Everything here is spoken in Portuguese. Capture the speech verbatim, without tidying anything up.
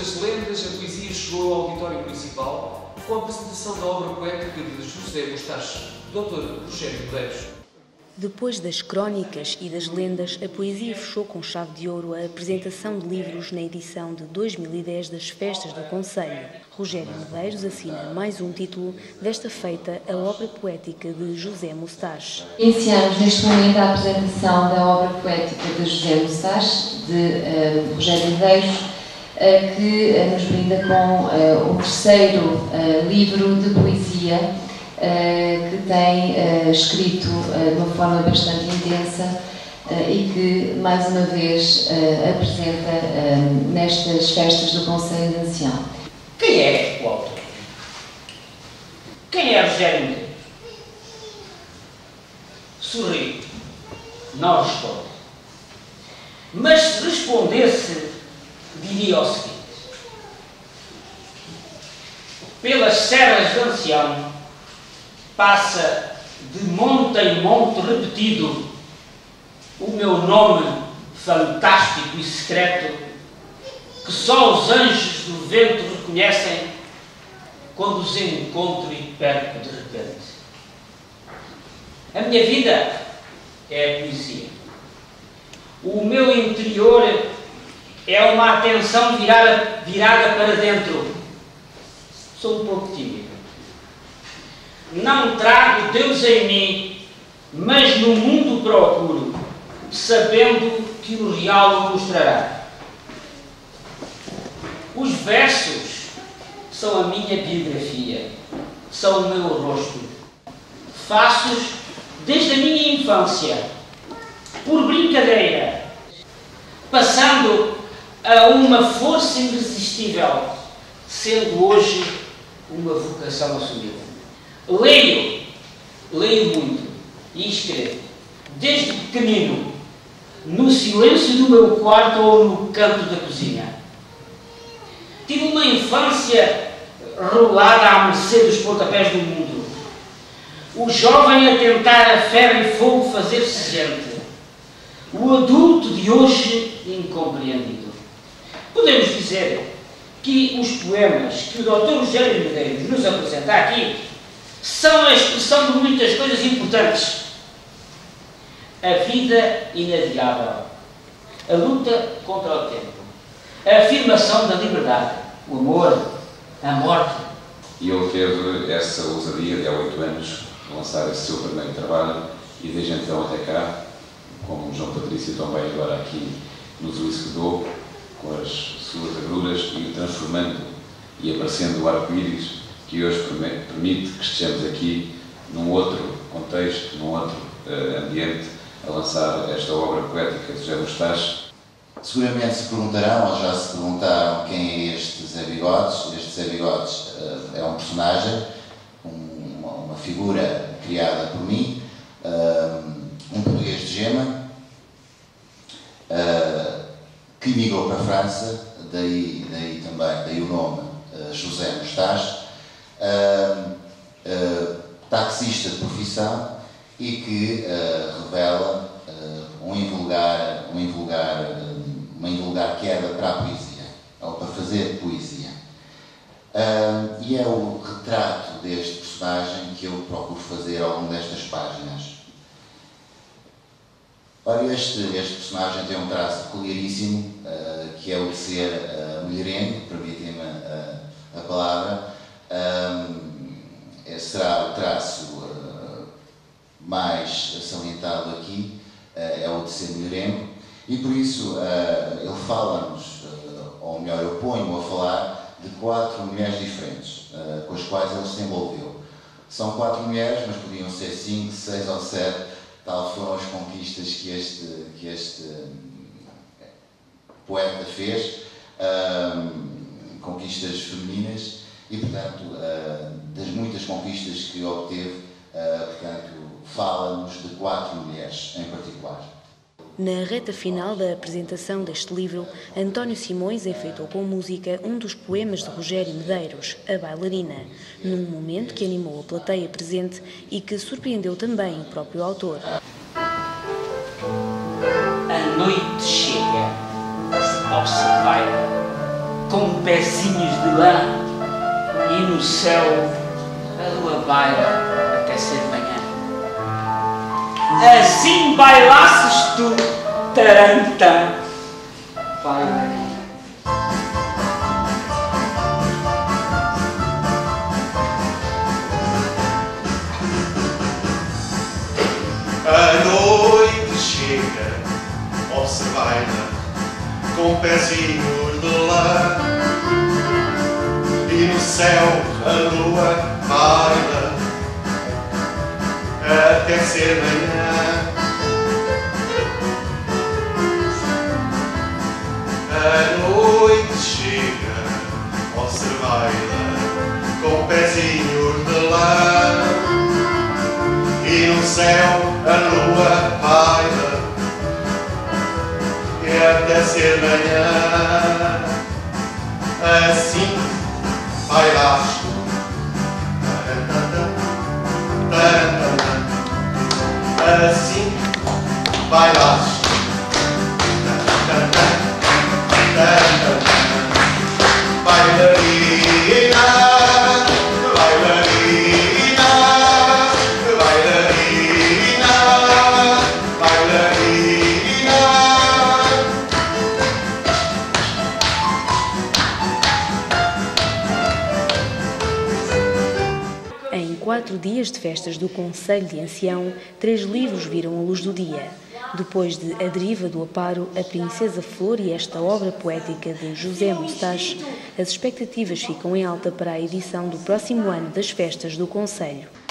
das lendas, a poesia chegou ao auditório municipal com a apresentação da obra poética de José Mustache, doutor Rogério Medeiros. Depois das crónicas e das lendas, a poesia fechou com chave de ouro a apresentação de livros na edição de dois mil e dez das Festas do Conselho. Rogério Medeiros assina mais um título, desta feita a obra poética de José Mustache. Iniciamos neste momento a apresentação da obra poética de José Mustache, de uh, Rogério Medeiros, uh, que uh, nos brinda com uh, o terceiro uh, livro de poesia Uh, que tem uh, escrito uh, de uma forma bastante intensa uh, e que, mais uma vez, uh, apresenta uh, nestas festas do Conselho de Ancião. Quem é o autor? Quem é Rogério Medeiros? Sorri. Não responde. Mas se respondesse, diria o seguinte: pelas serras de Ancião passa de monte em monte repetido o meu nome fantástico e secreto, que só os anjos do vento reconhecem quando os encontro e perco de repente. A minha vida é a poesia. O meu interior é uma atenção virada, virada para dentro. Sou um pouco tímido. Não trago Deus em mim, mas no mundo procuro, sabendo que o real o mostrará. Os versos são a minha biografia, são o meu rosto. Faço-os desde a minha infância, por brincadeira, passando a uma força irresistível, sendo hoje uma vocação assumida. Leio, leio muito e escrevo, desde pequenino, no silêncio do meu quarto ou no canto da cozinha. Tive uma infância rolada à mercê dos pontapés do mundo. O jovem a tentar a ferro e fogo fazer-se gente. O adulto de hoje incompreendido. Podemos dizer que os poemas que o doutor Rogério Medeiros nos apresenta aqui são a expressão de muitas coisas importantes. A vida inadiável, a luta contra o tempo, a afirmação da liberdade, o amor, a morte. E ele teve essa ousadia de há oito anos lançar esse seu primeiro trabalho e desde então até cá, como o João Patrício também agora aqui nos elucidou, com as suas agruras e o transformando e aparecendo o arco-íris, que hoje permite que estejamos aqui num outro contexto, num outro uh, ambiente, a lançar esta obra poética de José Mustache. Seguramente se perguntarão, ou já se perguntaram, quem é este Zé Bigodes. Este Zé Bigodes uh, é um personagem, um, uma, uma figura criada por mim, uh, um português de Gema, uh, que migrou para a França, daí, daí também daí o nome uh, José Mustache. Uh, uh, taxista de profissão e que uh, revela uh, um invulgar, um invulgar, uh, uma invulgar queda para a poesia, ou para fazer poesia. Uh, e é o retrato deste personagem que eu procuro fazer ao longo destas páginas. Ora, este, este personagem tem um traço peculiaríssimo, uh, que é o de ser uh, mulherengo, permitem-me uh, a palavra. Um, será o traço uh, mais salientado aqui, uh, é o de ser mulherengo, e por isso uh, ele fala-nos, uh, ou melhor, eu ponho-o a falar de quatro mulheres diferentes, uh, com as quais ele se envolveu. São quatro mulheres, mas podiam ser cinco, seis ou sete, tal foram as conquistas que este, que este um, poeta fez, um, conquistas femininas. E, portanto, das muitas conquistas que obteve, portanto, fala-nos de quatro mulheres em particular. Na reta final da apresentação deste livro, António Simões enfeitou com música um dos poemas de Rogério Medeiros, A Bailarina, num momento que animou a plateia presente e que surpreendeu também o próprio autor. A noite chega, observai, com pezinhos de lã, e no céu a lua baila até ser manhã. Assim bailasses tu, tarantã, bailaria. A noite chega, observai-la com pezinhos de lã, e no céu a lua baila até ser manhã. A noite chega, observai-la com pezinhos de lã, e no céu a lua baila e até ser manhã. Assim bailaste, assim bailaste, bailarina, bailarina, bailarina, bailarina. Em quatro dias de festas do Concelho de Ancião, três livros viram a luz do dia. Depois de A Deriva do Aparo, A Princesa Flor e esta obra poética de José Mustache, as expectativas ficam em alta para a edição do próximo ano das festas do Concelho.